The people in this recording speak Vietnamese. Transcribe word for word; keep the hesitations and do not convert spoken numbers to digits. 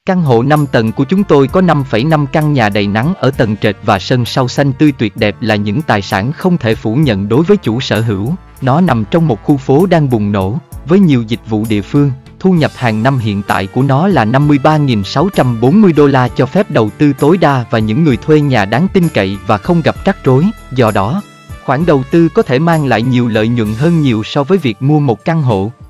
Căn hộ năm tầng của chúng tôi có năm phẩy năm căn nhà đầy nắng ở tầng trệt và sân sau xanh tươi tuyệt đẹp là những tài sản không thể phủ nhận đối với chủ sở hữu. Nó nằm trong một khu phố đang bùng nổ, với nhiều dịch vụ địa phương. Thu nhập hàng năm hiện tại của nó là năm mươi ba nghìn sáu trăm bốn mươi đô la cho phép đầu tư tối đa và những người thuê nhà đáng tin cậy và không gặp rắc rối. Do đó, khoản đầu tư có thể mang lại nhiều lợi nhuận hơn nhiều so với việc mua một căn hộ.